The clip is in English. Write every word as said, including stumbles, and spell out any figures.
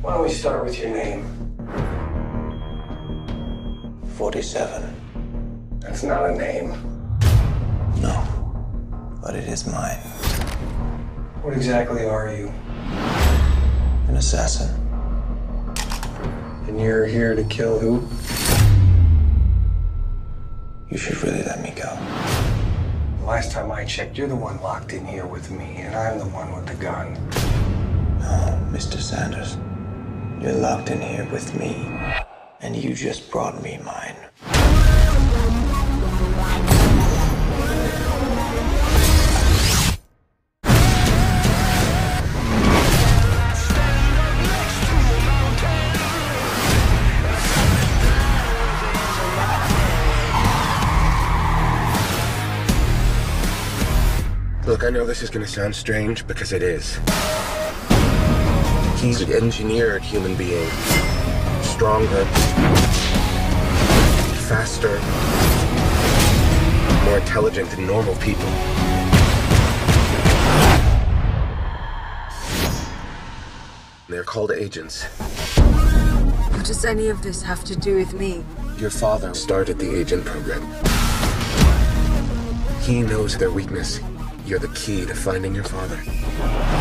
Why don't we start with your name? forty-seven. That's not a name. No, but it is mine. What exactly are you? An assassin. And you're here to kill who? You should really let me go. Last time I checked, you're the one locked in here with me, and I'm the one with the gun. No, Mister Sanders. You're locked in here with me, and you just brought me mine. Look, I know this is gonna sound strange, because it is. He's an engineered human being. Stronger, faster, more intelligent than normal people. They're called agents. What does any of this have to do with me? Your father started the agent program. He knows their weakness. You're the key to finding your father.